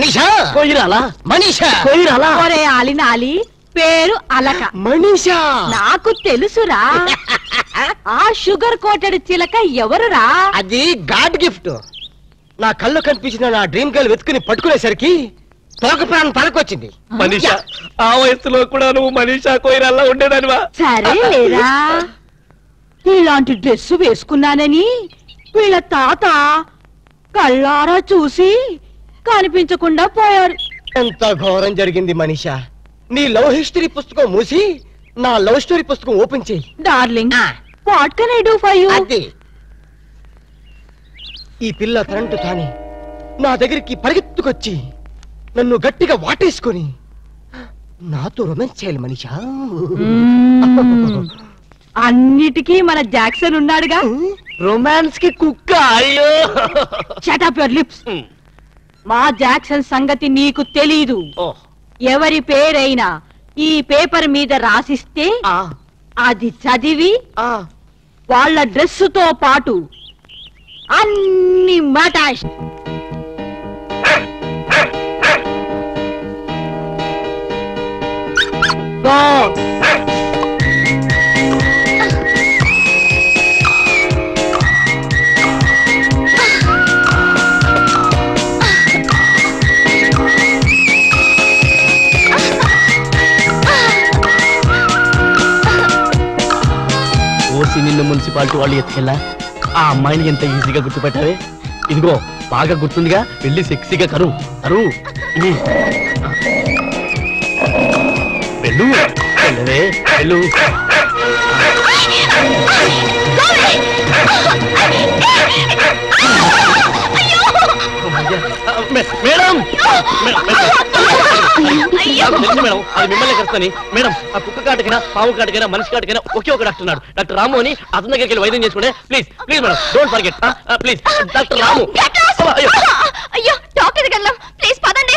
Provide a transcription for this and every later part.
మనీషా కొయ్యిరాలా మనీషా కొయ్యిరాలా ఒరే ఆలినాలి పేరు అలక మనీషా నాకు తెలుసురా ఆ షుగర్ కోటెడ్ చిలక ఎవరురా? అది గాడ్ గిఫ్ట్. నా కళ్ళు కనిపించిన నా డ్రీమ్ గర్ల్ వెతుకుని పట్టుకునేసరికి తోక ప్రాణం తలకొచ్చింది. మనీషా ఆ వయసులో కూడా నువ్వు మనీషా కొయ్యిరాలా ఉండేదానివా? సరే లేరా, ఇలాంటి డ్రెస్ వేసుకున్నానని వీళ్ళ తాత కళ్ళారా చూసి కనిపించకుండా పోయారు. ఎంత ఘోరం జరిగింది మనీషా. నీ లవ్ హిస్టరీ పుస్తకం మూసి నా లవ్ స్టోరీ పుస్తకం ఓపెన్ చేయి. Darling, what can I do for you? అది ఈ పిల్ల కరెంటు తాని నా దగ్గరికి పరిగెత్తుకొచ్చి నన్ను గట్టిగా వాటేసుకొని నాతో రొమాన్స్ చేయాలి మనీషా. అన్నిటికీ మన జాక్సన్ ఉన్నాడుగా. రొమాన్స్ కి కుక్క. అయ్యో షట్ అప్ యువర్ లిప్స్. మా జాక్సన్ సంగతి నీకు తెలీదు. ఎవరి పేరైనా ఈ పేపర్ మీద రాసిస్తే అది చదివి వాళ్ళ డ్రెస్సుతో పాటు అన్ని మటాష్ నిన్ను మున్సిపాలిటీ వాళ్ళు ఎత్తుకెళ్ళా ఆ అమ్మాయిని ఎంత ఈజీగా గుర్తుపెట్టావే. ఇదిగో బాగా గుర్తుందిగా, వెళ్ళి సెక్సీగా కరువు కరువు వెళ్ళు వెళ్ళవే వెళ్ళు. మేడం మేడం అది మిమ్మల్ని కలుస్తాని. మేడం ఆ కుక్క కాటకైనా పావు కాటకైనా మనిషి కాటకైనా ఒకే ఒక డాక్టర్ ఉన్నాడు, డాక్టర్ రాము అని. అతని దగ్గరికి వెళ్ళి వైద్యం చేసుకుంటే please please madam don't forget please. Doctor Ramu. అయ్యో డాక్టర్ దగ్గర ప్లీజ్ పదండి.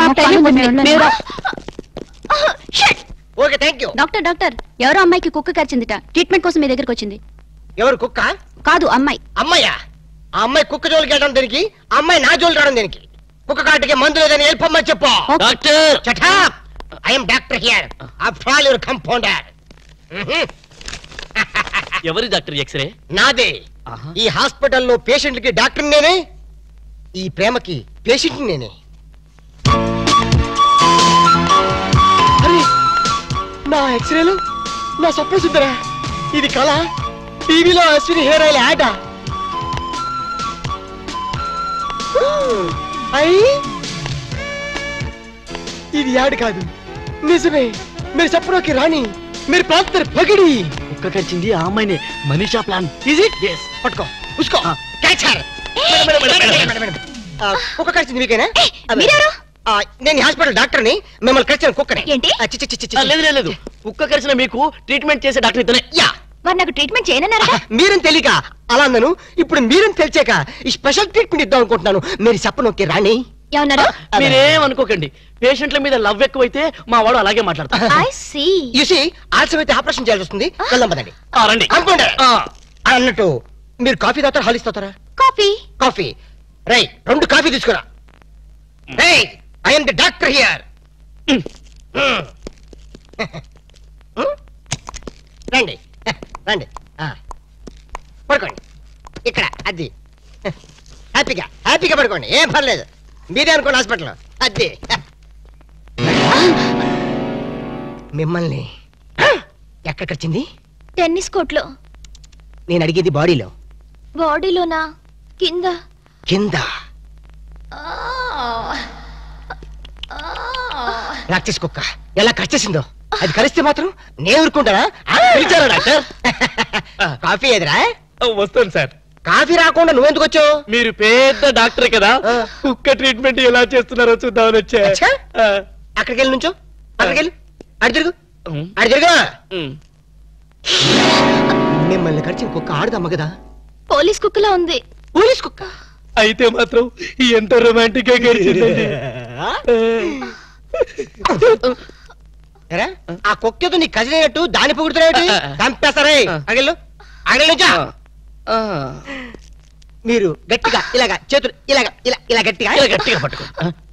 Okay thank you. Doctor doctor ఎవరో అమ్మాయికి కుక్క కరిచిందిట, ట్రీట్మెంట్ కోసం మీ దగ్గరకు వచ్చింది. ఎవరు కుక్క? కాదు అమ్మాయి. అమ్మాయ్యా? ఆ అమ్మాయి కుక్క జోలికి వెళ్ళడం దేనికి? ఆ అమ్మాయి నా జోలికి రావడం దేనికి? కుక్క కాటికి మందు లేదని వెళ్ళిపోమ్మని చెప్పు. Doctor shut up. I am doctor here. After all your compounder. ఎవరి డాక్టర్? ఎక్స్రే నాదే. ఈ హాస్పిటల్లో పేషెంట్లకి డాక్టర్ నేనే, ఈ ప్రేమకి పేషెంట్ నేనే. అరే నా ఎక్స్రేలు నా స్వప్న సుందరా, ఇది కళ? టీవీలో అశ్విని హెయిర్ ఆయిల్ యాడ్. ఇది యాడ్ కాదు, నిజమే. మీరు చెప్పడానికి రాణి, మీరు ప్రాంతర్ పగిడి. కుక్క కరిచింది ఆ అమ్మాయిని. Manisha plan is it? yes. పట్టుకో ఉస్కో క్యాచ్ హర్. కుక్క కరిచింది మీకేనా? నేను హాస్పిటల్ డాక్టర్ని, మిమ్మల్ని కరిచిన కుక్కని. ఏంటి? లేదు లేదు, కుక్క కరిచిన మీకు ట్రీట్మెంట్ చేసే డాక్టర్ ఇతనే. యా, మరి నాకు ట్రీట్మెంట్ చేయనన్నారా? మీరని తెలియక అలా అన్నాను. ఇప్పుడు మీరని తెలిసాక ఈ స్పెషల్ ట్రీట్మెంట్ ఇద్దాం అనుకుంటున్నాను. మీరు చెప్పనొక్కే రాణి. ఏమన్నారు? మీరేమనుకోకండి, పేషెంట్ల మీద లవ్ ఎక్కువైతే మా వాడు అలాగే మాట్లాడతారు. I see. యు సీ, ఆలస్యం అయితే ఆపరేషన్ చేయాల్సి వస్తుంది. వెళ్దాం పదండి. రండి. అన్నట్టు మీరు కాఫీ తాగుతారా హాలిస్ తాగుతారా? కాఫీ. కాఫీ రై, 2 కాఫీ తీసుకురా. Rai, I am the doctor here. రండి రండి, పడుకోండి ఇక్కడ. అది హ్యాపీగా హ్యాపీగా పడుకోండి, ఏం పర్లేదు. మీరే అనుకోండి హాస్పిటల్. అది మిమ్మల్ని ఎక్కడ కరిచింది? టెన్నిస్ కోర్ట్లో. నేను అడిగేది బాడీలో. బాడీలోనా? కింద. కింద? ప్రాక్టీస్ కుక్క ఎలా కరిచేసిందో. అది కరిస్తే మాత్రం నేను ఊరుకుంటానా? పిలిచారా డాక్టర్? కాఫీ ఎదురా? వస్తాను సార్. కాఫీ రాకుండా నువ్వెందుకు వచ్చావు? మీరు పెద్ద డాక్టర్ కదా, కుక్క ట్రీట్మెంట్ ఎలా చేస్తున్నారో చూద్దామని వచ్చా. అక్కడికి వెళ్ళి నుంచో, అక్కడికి వెళ్ళి అడి తిరుగు, అడి తిరుగు. మిమ్మల్ని కరిచిన కుక్క ఆడదమ్మ కదా? పోలీస్ కుక్కలా ఉంది. పోలీస్ కుక్క అయితే మాత్రం ఎంత రొమాంటిక్ గా గడిచిందండి. ఆ కుక్కతో నీ కజిన్ అయినట్టు దాన్ని పొగుడుతున్నాయి. చంపేస్తారే. అగలు అగలు నుంచో. మీరు గట్టిగా ఇలాగా చేతులు ఇలాగా ఇలా ఇలా గట్టిగా గట్టిగా పట్టుకో.